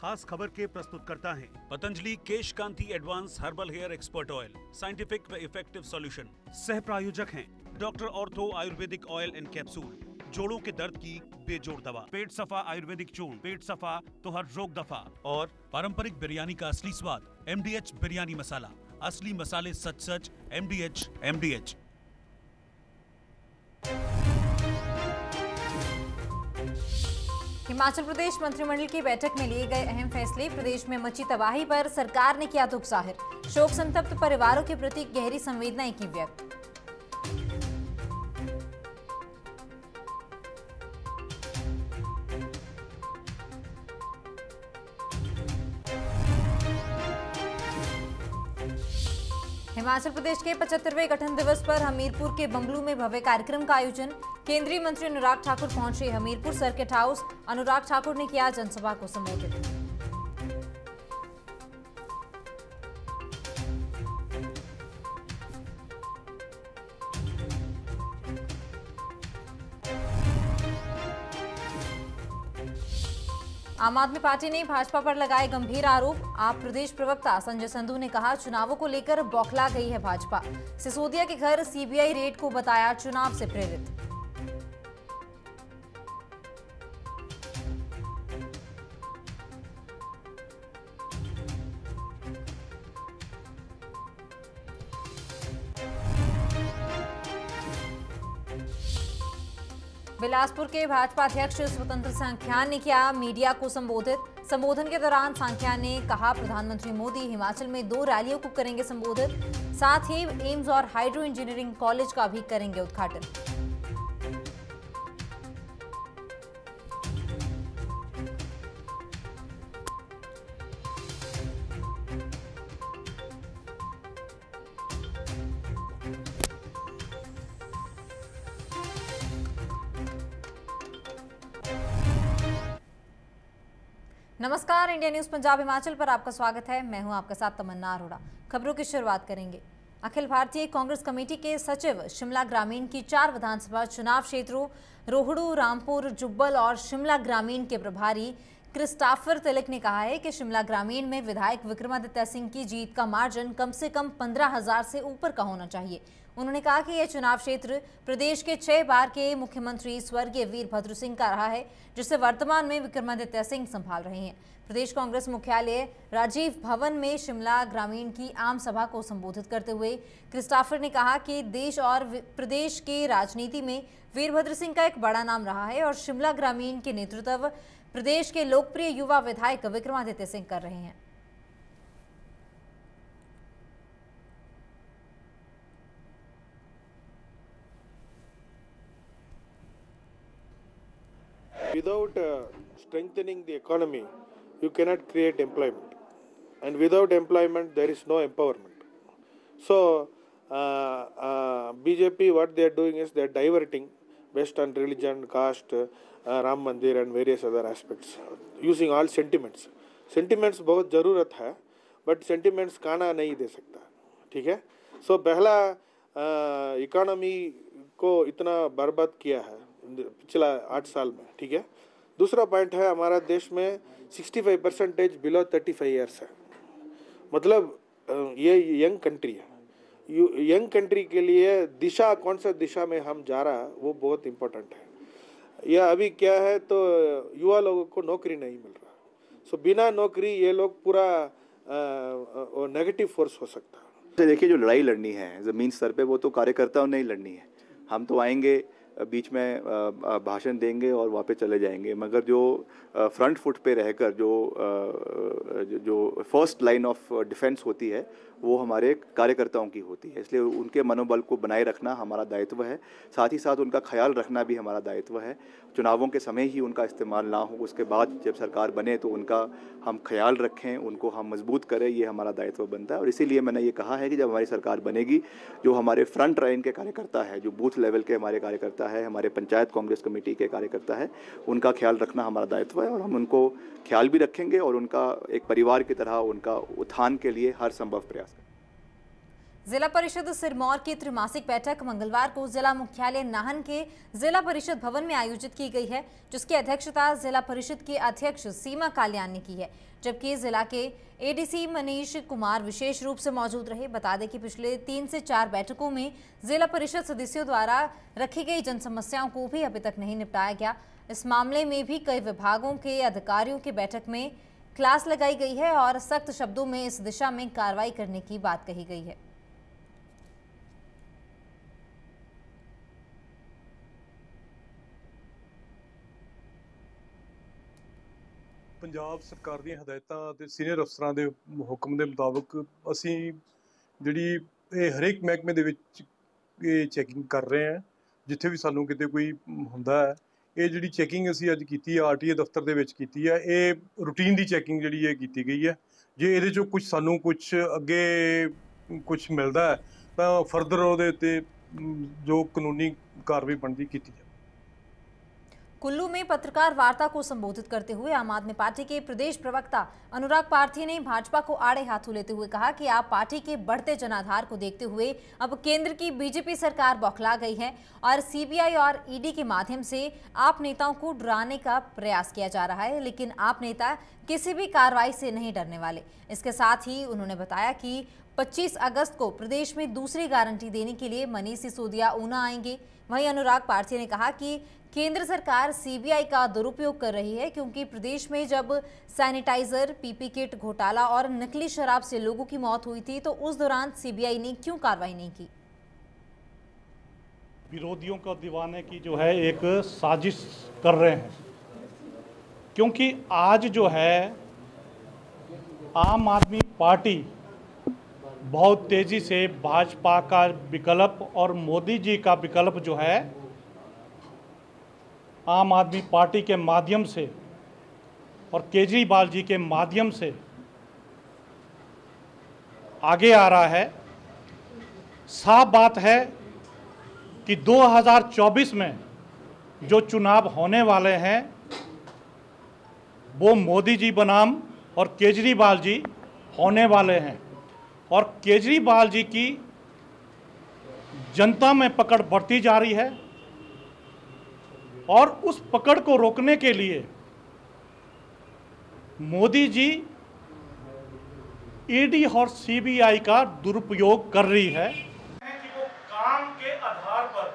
खास खबर के प्रस्तुतकर्ता हैं Patanjali Kesh Kanti advance herbal hair expert oil, scientific व इफेक्टिव सॉल्यूशन। सह प्रायोजक हैं doctor ortho Ayurvedic oil and capsule, जोड़ों के दर्द की बेजोड़ दवा, पेट सफा आयुर्वेदिक चूर्ण, पेट सफा तो हर रोग दफा। और पारंपरिक बिरयानी का असली स्वाद MDH बिरयानी मसाला, असली मसाले सच सच MDH। हिमाचल प्रदेश मंत्रिमंडल की बैठक में लिए गए अहम फैसले। प्रदेश में मची तबाही पर सरकार ने किया दुख जाहिर। शोक संतप्त परिवारों के प्रति गहरी संवेदनाएं की व्यक्त। हिमाचल प्रदेश के 75वें गठन दिवस पर हमीरपुर के बंगलू में भव्य कार्यक्रम का आयोजन। केंद्रीय मंत्री अनुराग ठाकुर पहुंचे हमीरपुर सर्किट हाउस। अनुराग ठाकुर ने किया जनसभा को संबोधित। आम आदमी पार्टी ने भाजपा पर लगाए गंभीर आरोप। आप प्रदेश प्रवक्ता संजय संधू ने कहा, चुनावों को लेकर बौखला गई है भाजपा। सिसोदिया के घर CBI रेड को बताया चुनाव से प्रेरित। बिलासपुर के भाजपा अध्यक्ष स्वतंत्र सांख्या ने किया मीडिया को संबोधित। संबोधन के दौरान सांख्या ने कहा, प्रधानमंत्री मोदी हिमाचल में 2 रैलियों को करेंगे संबोधित। साथ ही एम्स और हाइड्रो इंजीनियरिंग कॉलेज का भी करेंगे उद्घाटन। नमस्कार, इंडिया न्यूज पंजाब हिमाचल पर आपका स्वागत है। मैं हूं आपके साथ तमन्ना अरोड़ा। खबरों की शुरुआत करेंगे। अखिल भारतीय कांग्रेस कमेटी के सचिव शिमला ग्रामीण की 4 विधानसभा चुनाव क्षेत्रों रोहडू, रामपुर, जुब्बल और शिमला ग्रामीण के प्रभारी क्रिस्टाफर तिलक ने कहा है कि शिमला ग्रामीण में विधायक विक्रमादित्य सिंह की जीत का मार्जिन कम से कम 15,000 से ऊपर का होना चाहिए। उन्होंने कहा कि यह चुनाव क्षेत्र प्रदेश के 6 बार के मुख्यमंत्री स्वर्गीय वीरभद्र सिंह का रहा है, जिसे वर्तमान में विक्रमादित्य सिंह संभाल रहे हैं। प्रदेश कांग्रेस मुख्यालय राजीव भवन में शिमला ग्रामीण की आम सभा को संबोधित करते हुए क्रिस्टाफर ने कहा कि देश और प्रदेश की राजनीति में वीरभद्र सिंह का एक बड़ा नाम रहा है और शिमला ग्रामीण के नेतृत्व प्रदेश के लोकप्रिय युवा विधायक विक्रमादित्य सिंह कर रहे हैं। Without strengthening the economy, you cannot create employment, and without employment, there is no empowerment. So, BJP, what they are doing is they are diverting based on religion, caste, Ram Mandir, and various other aspects, using all sentiments. Sentiments बहुत ज़रूरत है, but sentiments खाना नहीं दे सकता, ठीक है? So पहला economy को इतना बर्बाद किया है पिछला 8 साल में, ठीक है। दूसरा पॉइंट है, हमारा देश में 65% बिलो 35 ईयर्स है। मतलब ये यंग कंट्री है। यंग कंट्री के लिए दिशा, कौन सा दिशा में हम जा रहा, वो बहुत इम्पोर्टेंट है। यह अभी क्या है तो युवा लोगों को नौकरी नहीं मिल रहा। सो बिना नौकरी ये लोग पूरा नेगेटिव फोर्स हो सकता है। देखिए, जो लड़ाई लड़नी है ज़मीन स्तर पे, वो तो कार्यकर्ताओं ने ही लड़नी है। हम तो आएंगे, बीच में भाषण देंगे और वापस चले जाएंगे, मगर जो फ्रंट फुट पे रहकर जो फर्स्ट लाइन ऑफ डिफेंस होती है, वो हमारे कार्यकर्ताओं की होती है। इसलिए उनके मनोबल को बनाए रखना हमारा दायित्व है, साथ ही साथ उनका ख्याल रखना भी हमारा दायित्व है। चुनावों के समय ही उनका इस्तेमाल ना हो, उसके बाद जब सरकार बने तो उनका हम ख्याल रखें, उनको हम मजबूत करें, ये हमारा दायित्व बनता है। और इसीलिए मैंने ये कहा है कि जब हमारी सरकार बनेगी, जो हमारे फ्रंट लाइन के कार्यकर्ता है, जो बूथ लेवल के हमारे कार्यकर्ता है, हमारे पंचायत कांग्रेस कमेटी के कार्यकर्ता है, उनका ख्याल रखना हमारा दायित्व है और हम उनको ख्याल भी रखेंगे और उनका एक परिवार की तरह उनका उत्थान के लिए हर संभव प्रयास करेंगे। जिला परिषद सिरमौर की त्रैमासिक बैठक मंगलवार को जिला मुख्यालय नाहन के जिला परिषद भवन में आयोजित की गई है, जिसकी अध्यक्षता जिला परिषद के अध्यक्ष सीमा काल्याण ने की है, जबकि जिला के एडीसी मनीष कुमार विशेष रूप से मौजूद रहे। बता दें कि पिछले 3 से 4 बैठकों में जिला परिषद सदस्यों द्वारा रखी गई जन समस्याओं को भी अभी तक नहीं निपटाया गया। इस मामले में भी कई विभागों के अधिकारियों की बैठक में क्लास लगाई गई है और सख्त शब्दों में इस दिशा में कार्रवाई करने की बात कही गई है। ਪੰਜਾਬ ਸਰਕਾਰ ਦੀਆਂ ਹਦਾਇਤਾਂ ਅਤੇ ਸੀਨੀਅਰ ਅਫਸਰਾਂ ਦੇ ਹੁਕਮ ਦੇ ਮੁਤਾਬਕ ਅਸੀਂ ਜਿਹੜੀ ਇਹ ਹਰੇਕ ਮਹਿਕਮੇ ਦੇ ਵਿੱਚ ਇਹ ਚੈਕਿੰਗ ਕਰ ਰਹੇ ਹਾਂ। ਜਿੱਥੇ ਵੀ ਸਾਨੂੰ ਕਿਤੇ ਕੋਈ ਹੁੰਦਾ ਹੈ, ਇਹ ਜਿਹੜੀ ਚੈਕਿੰਗ ਅਸੀਂ ਅੱਜ ਕੀਤੀ ਹੈ ਆਰਟੀਏ ਦਫ਼ਤਰ ਦੇ ਵਿੱਚ ਕੀਤੀ ਹੈ, ਇਹ ਰੂਟੀਨ ਦੀ ਚੈਕਿੰਗ ਜਿਹੜੀ ਇਹ ਕੀਤੀ ਗਈ ਹੈ। ਜੇ ਇਹਦੇ 'ਚੋਂ ਸਾਨੂੰ ਕੁਝ ਅੱਗੇ ਕੁਝ ਮਿਲਦਾ ਹੈ ਤਾਂ ਫਰਦਰ ਉਹਦੇ ਉੱਤੇ ਜੋ ਕਾਨੂੰਨੀ ਕਾਰਵਾਈ ਬਣਦੀ ਕੀਤੀ ਜਾਵੇ। कुल्लू में पत्रकार वार्ता को संबोधित करते हुए आम आदमी पार्टी के प्रदेश प्रवक्ता अनुराग पार्थी ने भाजपा को आड़े हाथों लेते हुए कहा कि आप पार्टी के बढ़ते जनाधार को देखते हुए अब केंद्र की बीजेपी सरकार बौखला गई है और सीबीआई और ईडी के माध्यम से आप नेताओं को डराने का प्रयास किया जा रहा है, लेकिन आप नेता किसी भी कार्रवाई से नहीं डरने वाले। इसके साथ ही उन्होंने बताया कि 25 अगस्त को प्रदेश में दूसरी गारंटी देने के लिए मनीष सिसोदिया ऊना आएंगे। वहीं अनुराग पार्थी ने कहा कि केंद्र सरकार सीबीआई का दुरुपयोग कर रही है, क्योंकि प्रदेश में जब सैनिटाइजर, पीपी किट घोटाला और नकली शराब से लोगों की मौत हुई थी तो उस दौरान सीबीआई ने क्यों कार्रवाई नहीं की। विरोधियों को दिवाने की जो है एक साजिश कर रहे हैं, क्योंकि आज जो है आम आदमी पार्टी बहुत तेज़ी से भाजपा का विकल्प और मोदी जी का विकल्प जो है आम आदमी पार्टी के माध्यम से और केजरीवाल जी के माध्यम से आगे आ रहा है। साफ बात है कि 2024 में जो चुनाव होने वाले हैं वो मोदी जी बनाम और केजरीवाल जी होने वाले हैं, और केजरीवाल जी की जनता में पकड़ बढ़ती जा रही है और उस पकड़ को रोकने के लिए मोदी जी ईडी और सीबीआई का दुरुपयोग कर रही है कि वो काम के आधार पर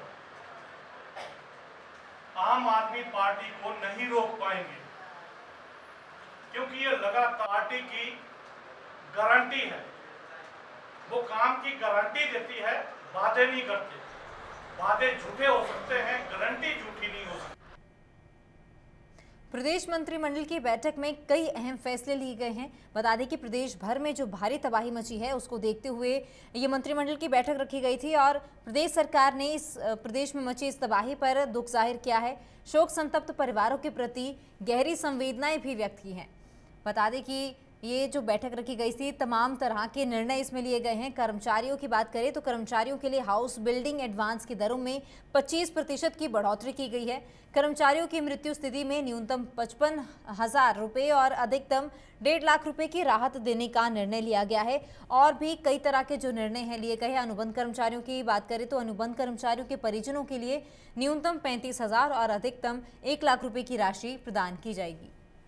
आम आदमी पार्टी को नहीं रोक पाएंगे, क्योंकि ये लगातार पार्टी की गारंटी है। वो काम की गारंटी देती है, वादे नहीं करते। वादे झूठे हो सकते हैं, गारंटी झूठी नहीं हो सकती। प्रदेश मंत्रिमंडल की बैठक में कई अहम फैसले लिए गए हैं। बता दें कि प्रदेश भर में जो भारी तबाही मची है उसको देखते हुए ये मंत्रिमंडल की बैठक रखी गई थी और प्रदेश सरकार ने इस प्रदेश में मची इस तबाही पर दुख जाहिर किया है। शोक संतप्त परिवारों के प्रति गहरी संवेदनाएं भी व्यक्त की हैं। बता दें कि ये जो बैठक रखी गई थी, तमाम तरह के निर्णय इसमें लिए गए हैं। कर्मचारियों की बात करें तो कर्मचारियों के लिए हाउस बिल्डिंग एडवांस की दरों में 25% की बढ़ोतरी की गई है। कर्मचारियों की मृत्यु स्थिति में न्यूनतम 55,000 रुपये और अधिकतम 1.5 लाख रुपए की राहत देने का निर्णय लिया गया है। और भी कई तरह के जो निर्णय हैं लिए गए हैं। अनुबंध कर्मचारियों की बात करें तो अनुबंध कर्मचारियों के परिजनों के लिए न्यूनतम 35,000 और अधिकतम 1 लाख रुपए की राशि प्रदान की जाएगी।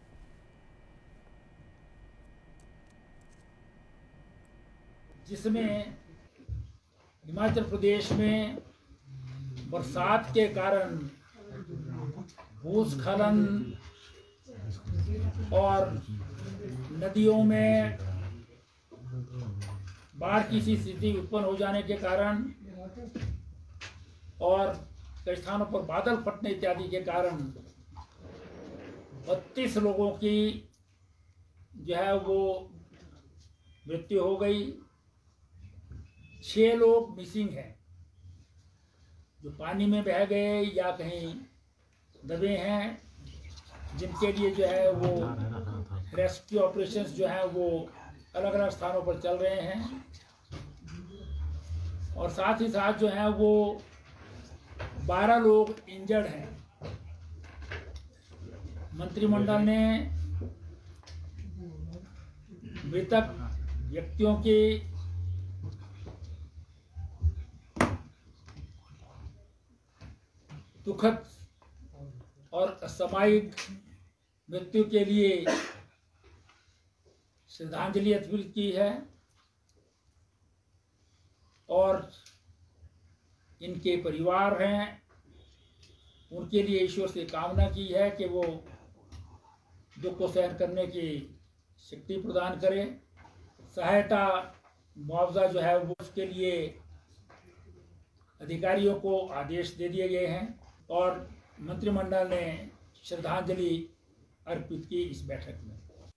जिसमें हिमाचल प्रदेश में बरसात के कारण भूस्खलन और नदियों में बाढ़ की सी स्थिति उत्पन्न हो जाने के कारण और कई स्थानों पर बादल फटने इत्यादि के कारण 32 लोगों की जो है वो मृत्यु हो गई। 6 लोग मिसिंग हैं, जो पानी में बह गए या कहीं दबे हैं, जिनके लिए जो है वो रेस्क्यू ऑपरेशंस जो हैं वो अलग अलग स्थानों पर चल रहे हैं। और साथ ही साथ जो है वो 12 लोग इंजर्ड हैं। मंत्रिमंडल ने मृतक व्यक्तियों की दुखद और असामयिक मृत्यु के लिए श्रद्धांजलि अर्पित की है और इनके परिवार हैं उनके लिए ईश्वर से कामना की है कि वो दुख को सहन करने की शक्ति प्रदान करे। सहायता मुआवजा जो है वो उसके लिए अधिकारियों को आदेश दे दिए गए हैं और मंत्रिमंडल ने श्रद्धांजलि अर्पित की इस बैठक में।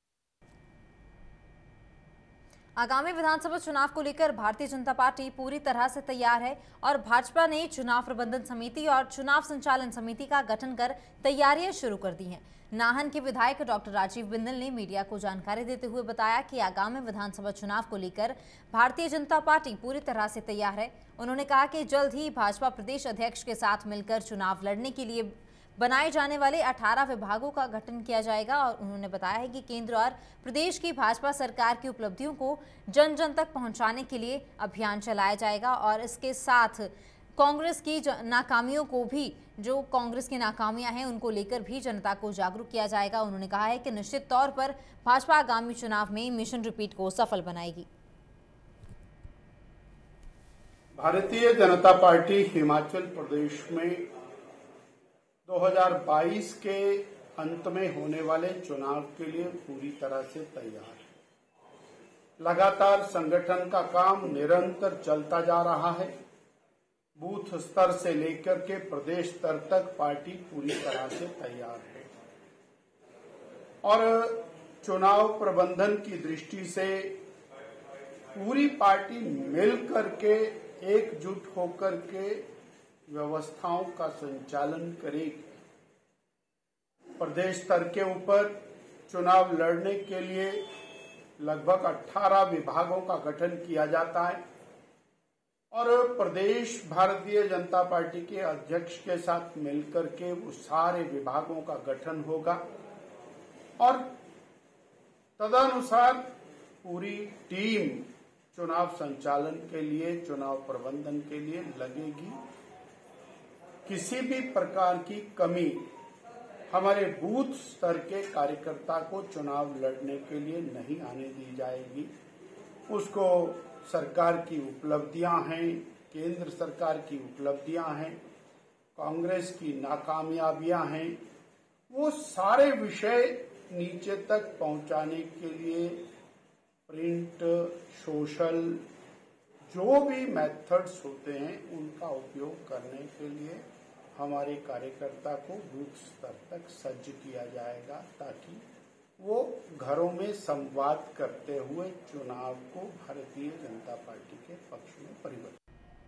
आगामी विधानसभा चुनाव को लेकर भारतीय जनता पार्टी पूरी तरह से तैयार है और भाजपा ने चुनाव प्रबंधन समिति और चुनाव संचालन समिति का गठन कर तैयारियां शुरू कर दी हैं। नाहन के विधायक डॉक्टर राजीव बिंदल ने मीडिया को जानकारी देते हुए बताया कि आगामी विधानसभा चुनाव को लेकर भारतीय जनता पार्टी पूरी तरह से तैयार है। उन्होंने कहा कि जल्द ही भाजपा प्रदेश अध्यक्ष के साथ मिलकर चुनाव लड़ने के लिए बनाए जाने वाले 18 विभागों का गठन किया जाएगा और उन्होंने बताया है कि केंद्र और प्रदेश की भाजपा सरकार की उपलब्धियों को जन जन तक पहुंचाने के लिए अभियान चलाया जाएगा और इसके साथ कांग्रेस की नाकामियों को भी, जो कांग्रेस की नाकामियां हैं उनको लेकर भी जनता को जागरूक किया जाएगा। उन्होंने कहा है कि निश्चित तौर पर भाजपा आगामी चुनाव में मिशन रिपीट को सफल बनाएगी। भारतीय जनता पार्टी हिमाचल प्रदेश में 2022 के अंत में होने वाले चुनाव के लिए पूरी तरह से तैयार है। लगातार संगठन का काम निरंतर चलता जा रहा है। बूथ स्तर से लेकर के प्रदेश स्तर तक पार्टी पूरी तरह से तैयार है और चुनाव प्रबंधन की दृष्टि से पूरी पार्टी मिल करके एकजुट होकर के व्यवस्थाओं का संचालन करेगी। प्रदेश स्तर के ऊपर चुनाव लड़ने के लिए लगभग 18 विभागों का गठन किया जाता है और प्रदेश भारतीय जनता पार्टी के अध्यक्ष के साथ मिलकर के वो सारे विभागों का गठन होगा और तदनुसार पूरी टीम चुनाव संचालन के लिए, चुनाव प्रबंधन के लिए लगेगी। किसी भी प्रकार की कमी हमारे बूथ स्तर के कार्यकर्ता को चुनाव लड़ने के लिए नहीं आने दी जाएगी। उसको सरकार की उपलब्धियां हैं, केंद्र सरकार की उपलब्धियां हैं, कांग्रेस की नाकामयाबियां हैं, वो सारे विषय नीचे तक पहुंचाने के लिए प्रिंट, सोशल, जो भी मेथड्स होते हैं उनका उपयोग करने के लिए हमारे कार्यकर्ता को बूथ स्तर तक सज्ज किया जाएगा ताकि वो घरों में संवाद करते हुए चुनाव को भारतीय जनता पार्टी के पक्ष में परिवर्तित।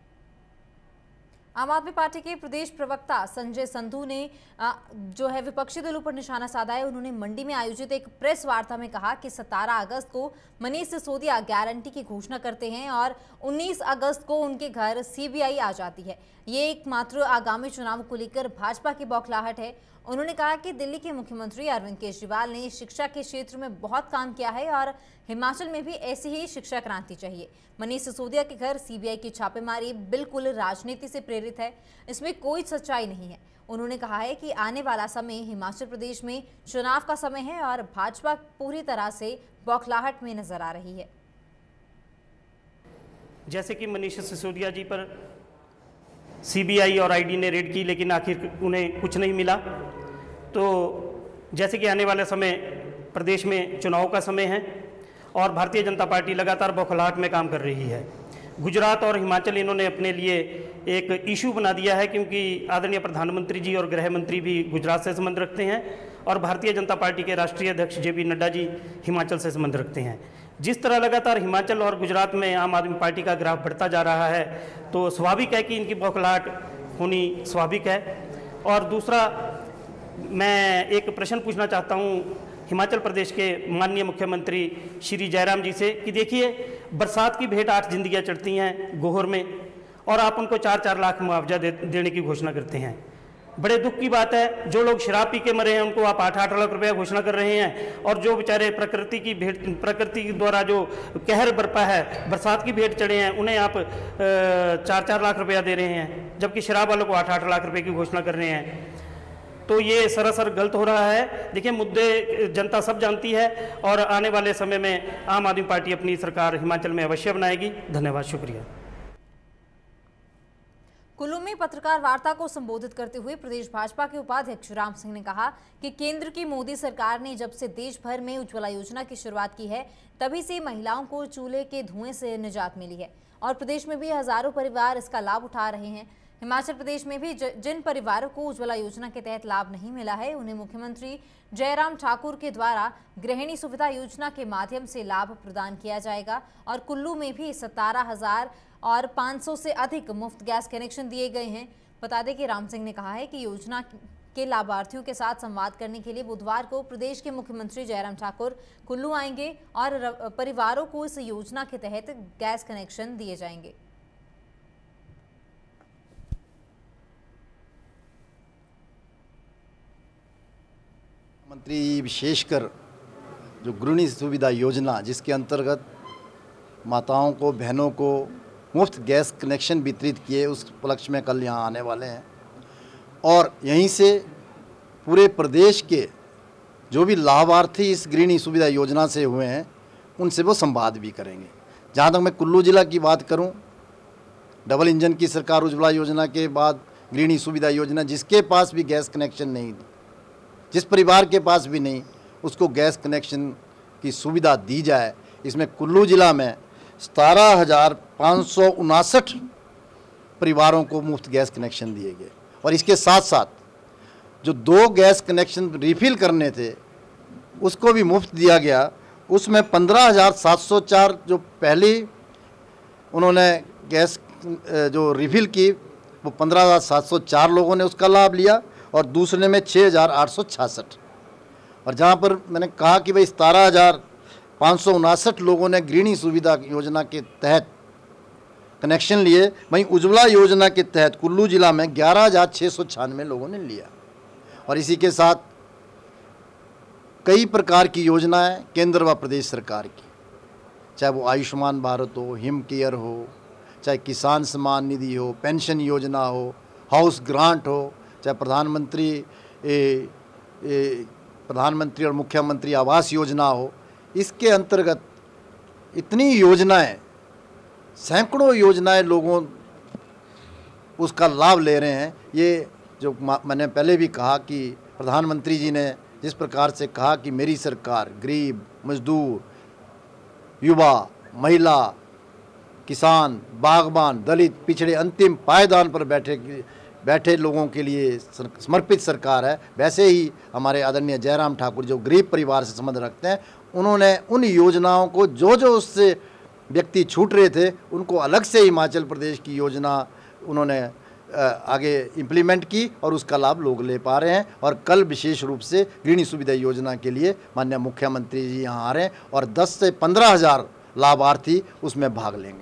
आम आदमी पार्टी के प्रदेश प्रवक्ता संजय संधू ने जो है विपक्षी दलों पर निशाना साधा है। उन्होंने मंडी में आयोजित एक प्रेस वार्ता में कहा कि 17 अगस्त को मनीष सिसोदिया गारंटी की घोषणा करते हैं और 19 अगस्त को उनके घर सीबीआई आ जाती है। ये एकमात्र आगामी चुनाव को लेकर भाजपा की बौखलाहट है। उन्होंने कहा कि दिल्ली के मुख्यमंत्री अरविंद केजरीवाल ने शिक्षा के क्षेत्र में बहुत काम किया है और हिमाचल में भी ऐसी ही शिक्षा क्रांति चाहिए। मनीष सिसोदिया के घर सीबीआई की छापेमारी बिल्कुल राजनीति से प्रेरित है, इसमें कोई सच्चाई नहीं है। उन्होंने कहा है कि आने वाला समय हिमाचल प्रदेश में चुनाव का समय है और भाजपा पूरी तरह से बौखलाहट में नजर आ रही है। जैसे कि मनीष सिसोदिया जी पर सीबीआई और आईडी ने रेड की लेकिन आखिर उन्हें कुछ नहीं मिला, तो जैसे कि आने वाले समय प्रदेश में चुनाव का समय है और भारतीय जनता पार्टी लगातार बौखलाहट में काम कर रही है। गुजरात और हिमाचल इन्होंने अपने लिए एक इशू बना दिया है क्योंकि आदरणीय प्रधानमंत्री जी और गृह मंत्री भी गुजरात से संबंध रखते हैं और भारतीय जनता पार्टी के राष्ट्रीय अध्यक्ष जेपी नड्डा जी हिमाचल से संबंध रखते हैं। जिस तरह लगातार हिमाचल और गुजरात में आम आदमी पार्टी का ग्राफ बढ़ता जा रहा है तो स्वाभाविक है कि इनकी बौखलाहट होनी स्वाभाविक है। और दूसरा, मैं एक प्रश्न पूछना चाहता हूँ हिमाचल प्रदेश के माननीय मुख्यमंत्री श्री जयराम जी से कि देखिए, बरसात की भेंट 8 जिंदगियाँ चढ़ती हैं गोहर में और आप उनको 4-4 लाख मुआवजा देने की घोषणा करते हैं। बड़े दुख की बात है, जो लोग शराब पी के मरे हैं उनको आप 8-8 लाख रुपया घोषणा कर रहे हैं, और जो बेचारे प्रकृति द्वारा जो कहर बरपा है, बरसात की भेंट चढ़े हैं, उन्हें आप 4-4 लाख रुपया दे रहे हैं, जबकि शराब वालों को 8-8 लाख रुपए की घोषणा कर रहे हैं। तो ये सरासर गलत हो रहा है। देखिए, मुद्दे जनता सब जानती है, और आने वाले समय में आम आदमी पार्टी अपनी सरकार हिमाचल में अवश्य बनाएगी। धन्यवाद, शुक्रिया। कुल्लू में पत्रकार वार्ता को संबोधित करते हुए प्रदेश भाजपा के उपाध्यक्ष राम सिंह ने कहा कि केंद्र की मोदी सरकार ने जब से देश भर में उज्ज्वला योजना की शुरुआत की है, तभी से महिलाओं को चूल्हे के धुएं से निजात मिली है, और प्रदेश में भी हजारों परिवार इसका लाभ उठा रहे हैं। हिमाचल प्रदेश में भी जिन परिवारों को उज्ज्वला योजना के तहत लाभ नहीं मिला है, उन्हें मुख्यमंत्री जयराम ठाकुर के द्वारा गृहिणी सुविधा योजना के माध्यम से लाभ प्रदान किया जाएगा। और कुल्लू में भी 17,500 से अधिक मुफ्त गैस कनेक्शन दिए गए हैं। बता दें कि राम सिंह ने कहा है कि योजना के लाभार्थियों के साथ संवाद करने के लिए बुधवार को प्रदेश के मुख्यमंत्री जयराम ठाकुर कुल्लू आएंगे और परिवारों को इस योजना के तहत गैस कनेक्शन दिए जाएंगे। मंत्री विशेषकर जो गृहिणी सुविधा योजना, जिसके अंतर्गत माताओं को, बहनों को मुफ्त गैस कनेक्शन वितरित किए, उस उपलक्ष्य में कल यहाँ आने वाले हैं, और यहीं से पूरे प्रदेश के जो भी लाभार्थी इस गृहिणी सुविधा योजना से हुए हैं उनसे वो संवाद भी करेंगे। जहाँ तक मैं कुल्लू जिला की बात करूँ, डबल इंजन की सरकार उज्ज्वला योजना के बाद गृहिणी सुविधा योजना, जिसके पास भी गैस कनेक्शन नहीं, जिस परिवार के पास भी नहीं, उसको गैस कनेक्शन की सुविधा दी जाए। इसमें कुल्लू जिला में 17,559 परिवारों को मुफ्त गैस कनेक्शन दिए गए, और इसके साथ साथ जो 2 गैस कनेक्शन रिफ़िल करने थे उसको भी मुफ्त दिया गया। उसमें 15,704 जो पहली उन्होंने गैस जो रिफ़िल की, वो 15,704 लोगों ने उसका लाभ लिया, और दूसरे में 6,866। और जहाँ पर मैंने कहा कि भाई 17,559 लोगों ने गृहिणी सुविधा योजना के तहत कनेक्शन लिए, वहीं उज्ज्वला योजना के तहत कुल्लू जिला में 11,696 लोगों ने लिया। और इसी के साथ कई प्रकार की योजनाएं केंद्र व प्रदेश सरकार की, चाहे वो आयुष्मान भारत हो, हिम केयर हो, चाहे किसान सम्मान निधि हो, पेंशन योजना हो, हाउस ग्रांट हो, चाहे प्रधानमंत्री और मुख्यमंत्री आवास योजना हो। इसके अंतर्गत इतनी योजनाएं, सैकड़ों योजनाएं लोगों उसका लाभ ले रहे हैं। ये जो मैंने पहले भी कहा कि प्रधानमंत्री जी ने जिस प्रकार से कहा कि मेरी सरकार गरीब, मजदूर, युवा, महिला, किसान, बागबान, दलित, पिछड़े, अंतिम पायदान पर बैठे लोगों के लिए समर्पित सरकार है, वैसे ही हमारे आदरणीय जयराम ठाकुर जो गरीब परिवार से संबंध रखते हैं, उन्होंने उन योजनाओं को जो उससे व्यक्ति छूट रहे थे उनको अलग से हिमाचल प्रदेश की योजना उन्होंने आगे इम्प्लीमेंट की, और उसका लाभ लोग ले पा रहे हैं। और कल विशेष रूप से गृहिणी सुविधा योजना के लिए माननीय मुख्यमंत्री जी यहाँ आ रहे हैं, और 10 से 15,000 लाभार्थी उसमें भाग लेंगे।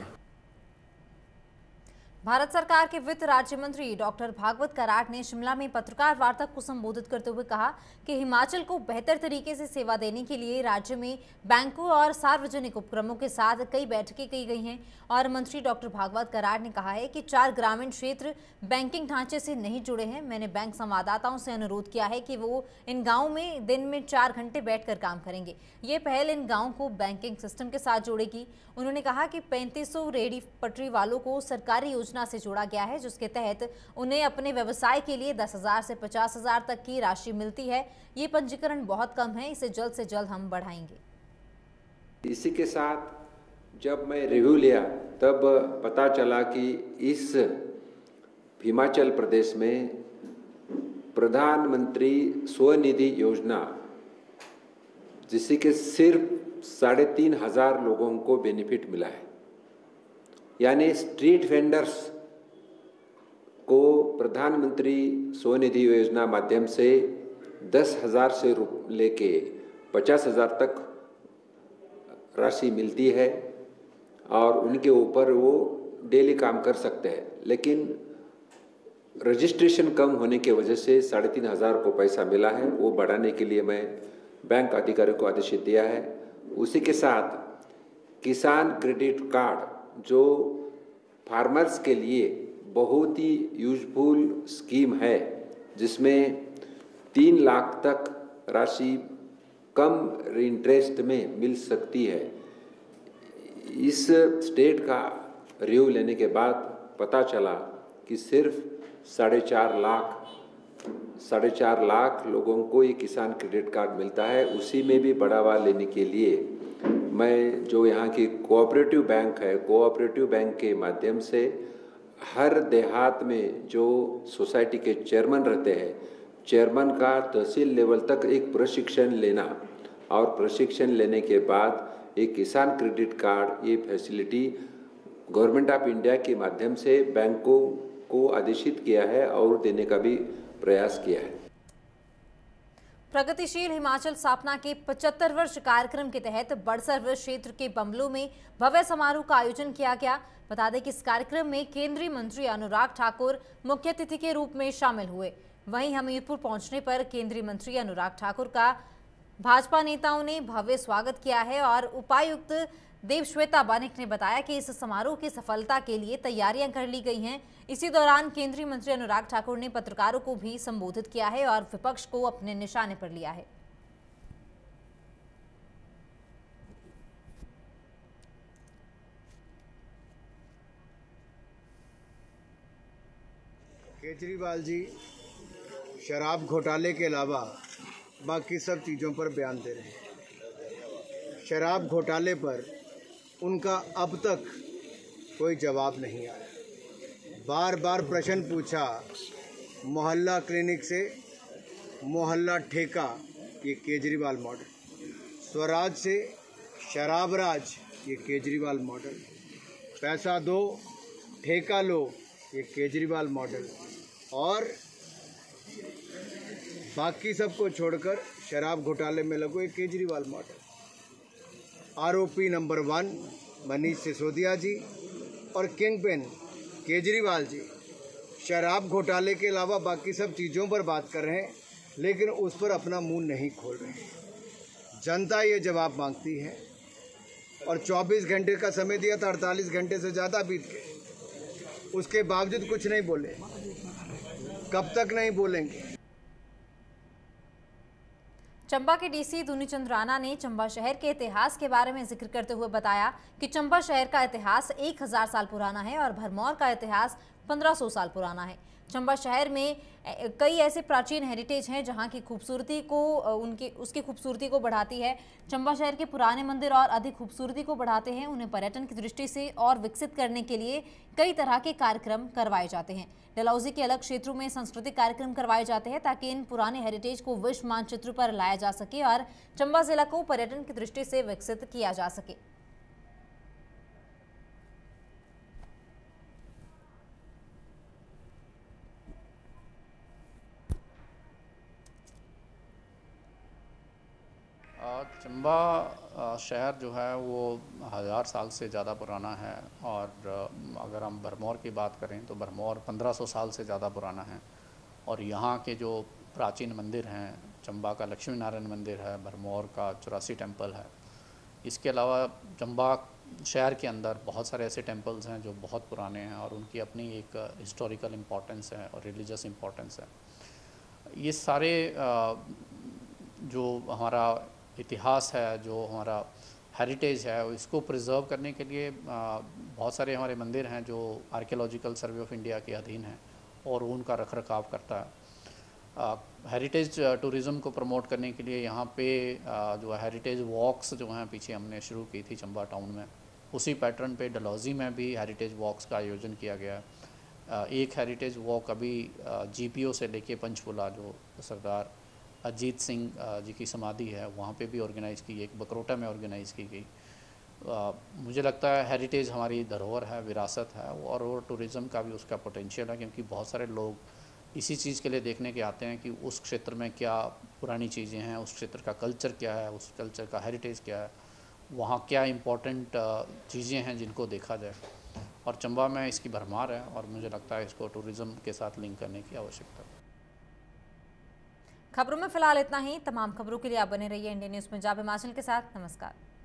भारत सरकार के वित्त राज्य मंत्री डॉक्टर भागवत कराट ने शिमला में पत्रकार वार्ता को संबोधित करते हुए कहा कि हिमाचल को बेहतर तरीके से सेवा देने के लिए राज्य में बैंकों और सार्वजनिक उपक्रमों के साथ कई बैठकें की गई हैं। और मंत्री डॉक्टर भागवत कराट ने कहा है कि 4 ग्रामीण क्षेत्र बैंकिंग ढांचे से नहीं जुड़े हैं। मैंने बैंक संवाददाताओं से अनुरोध किया है कि वो इन गाँव में दिन में 4 घंटे बैठकर काम करेंगे। ये पहल इन गाँव को बैंकिंग सिस्टम के साथ जोड़ेगी। उन्होंने कहा कि 3500 रेहड़ी पटरी वालों को सरकारी योजना से जोड़ा गया है, जिसके तहत उन्हें अपने व्यवसाय के लिए 10,000 से 50,000 तक की राशि मिलती है। ये पंजीकरण बहुत कम है, इसे जल्द से जल्द हम बढ़ाएंगे। इसी के साथ जब मैं रिव्यू लिया तब पता चला कि इस हिमाचल प्रदेश में प्रधानमंत्री स्वनिधि योजना, जिससे कि सिर्फ 3,500 लोगों को बेनिफिट मिला है। यानी स्ट्रीट वेंडर्स को प्रधानमंत्री स्वनिधि योजना माध्यम से 10,000 से लेके 50,000 तक राशि मिलती है, और उनके ऊपर वो डेली काम कर सकते हैं। लेकिन रजिस्ट्रेशन कम होने की वजह से 3,500 को पैसा मिला है, वो बढ़ाने के लिए मैं बैंक अधिकारियों को आदेश दिया है। उसी के साथ किसान क्रेडिट कार्ड जो फार्मर्स के लिए बहुत ही यूजफुल स्कीम है, जिसमें 3 लाख तक राशि कम इंटरेस्ट में मिल सकती है। इस स्टेट का रिव्यू लेने के बाद पता चला कि सिर्फ 4.5 लाख लोगों को ये किसान क्रेडिट कार्ड मिलता है। उसी में भी बढ़ावा लेने के लिए मैं जो यहाँ की कोऑपरेटिव बैंक है, कोऑपरेटिव बैंक के माध्यम से हर देहात में जो सोसाइटी के चेयरमैन रहते हैं, चेयरमैन का तहसील लेवल तक एक प्रशिक्षण लेना और प्रशिक्षण लेने के बाद एक किसान क्रेडिट कार्ड, ये फैसिलिटी गवर्नमेंट ऑफ इंडिया के माध्यम से बैंकों को आदेशित किया है और देने का भी प्रयास किया है। प्रगतिशील हिमाचल स्थापना के 75 वर्ष कार्यक्रम के तहत बड़सर क्षेत्र के बमलो में भव्य समारोह का आयोजन किया गया। बता दें कि इस कार्यक्रम में केंद्रीय मंत्री अनुराग ठाकुर मुख्य अतिथि के रूप में शामिल हुए। वहीं हमीरपुर पहुंचने पर केंद्रीय मंत्री अनुराग ठाकुर का भाजपा नेताओं ने भव्य स्वागत किया है और उपायुक्त देवश्वेता बानिक ने बताया कि इस समारोह की सफलता के लिए तैयारियां कर ली गई हैं। इसी दौरान केंद्रीय मंत्री अनुराग ठाकुर ने पत्रकारों को भी संबोधित किया है और विपक्ष को अपने निशाने पर लिया है। केजरीवाल जी शराब घोटाले के अलावा बाकी सब चीज़ों पर बयान दे रहे हैं। शराब घोटाले पर उनका अब तक कोई जवाब नहीं आया। बार बार प्रश्न पूछा, मोहल्ला क्लिनिक से मोहल्ला ठेका, ये केजरीवाल मॉडल। स्वराज से शराब राज, ये केजरीवाल मॉडल। पैसा दो ठेका लो, ये केजरीवाल मॉडल। और बाकी सबको छोड़कर शराब घोटाले में लगो, ये केजरीवाल मॉडल। आरोपी नंबर 1 मनीष सिसोदिया जी और किंगपिन केजरीवाल जी शराब घोटाले के अलावा बाकी सब चीज़ों पर बात कर रहे हैं, लेकिन उस पर अपना मुंह नहीं खोल रहे हैं। जनता ये जवाब मांगती है और 24 घंटे का समय दिया था, 48 घंटे से ज़्यादा बीत गए, उसके बावजूद कुछ नहीं बोले। कब तक नहीं बोलेंगे? चंबा के डीसी दुनीचंद राणा ने चंबा शहर के इतिहास के बारे में जिक्र करते हुए बताया कि चंबा शहर का इतिहास 1000 साल पुराना है और भरमौर का इतिहास 1500 साल पुराना है। चंबा शहर में कई ऐसे प्राचीन हेरिटेज हैं जहां की खूबसूरती को उसकी खूबसूरती को बढ़ाती है। चंबा शहर के पुराने मंदिर और अधिक खूबसूरती को बढ़ाते हैं। उन्हें पर्यटन की दृष्टि से और विकसित करने के लिए कई तरह के कार्यक्रम करवाए जाते हैं। डलहौजी के अलग क्षेत्रों में सांस्कृतिक कार्यक्रम करवाए जाते हैं ताकि इन पुराने हेरिटेज को विश्व मानचित्र पर लाया जा सके और चंबा जिला को पर्यटन की दृष्टि से विकसित किया जा सके। चंबा शहर जो है वो 1000 साल से ज़्यादा पुराना है और अगर हम भरमौर की बात करें तो भरमौर 1500 साल से ज़्यादा पुराना है। और यहाँ के जो प्राचीन मंदिर हैं, चंबा का लक्ष्मी नारायण मंदिर है, भरमौर का 84 टेम्पल है। इसके अलावा चंबा शहर के अंदर बहुत सारे ऐसे टेम्पल्स हैं जो बहुत पुराने हैं और उनकी अपनी एक हिस्टोरिकल इम्पोर्टेंस है और रिलीजियस इम्पोर्टेंस है। ये सारे जो हमारा इतिहास है, जो हमारा हेरिटेज है, इसको प्रिजर्व करने के लिए बहुत सारे हमारे मंदिर हैं जो आर्कियोलॉजिकल सर्वे ऑफ इंडिया के अधीन हैं और उनका रखरखाव करता है। हेरिटेज टूरिज़्म को प्रमोट करने के लिए यहाँ पे जो हेरिटेज वॉक्स जो हैं पीछे हमने शुरू की थी चंबा टाउन में, उसी पैटर्न पे डलहौजी में भी हेरिटेज वॉक्स का आयोजन किया गया है। एक हेरिटेज वॉक अभी GPO से लेके पंचकुला जो सरदार अजीत सिंह जी की समाधि है वहाँ पे भी ऑर्गेनाइज़ की, एक बकरोटा में ऑर्गेनाइज़ की गई। मुझे लगता है हेरिटेज हमारी धरोहर है, विरासत है और टूरिज़्म का भी उसका पोटेंशियल है, क्योंकि बहुत सारे लोग इसी चीज़ के लिए देखने के आते हैं कि उस क्षेत्र में क्या पुरानी चीज़ें हैं, उस क्षेत्र का कल्चर क्या है, उस कल्चर का हेरिटेज क्या है, वहाँ क्या इम्पोर्टेंट चीज़ें हैं जिनको देखा जाए। और चंबा में इसकी भरमार है और मुझे लगता है इसको टूरिज़्म के साथ लिंक करने की आवश्यकता है। खबरों में फिलहाल इतना ही। तमाम खबरों के लिए आप बने रहिए इंडियन न्यूज़ पंजाब हिमाचल के साथ। नमस्कार।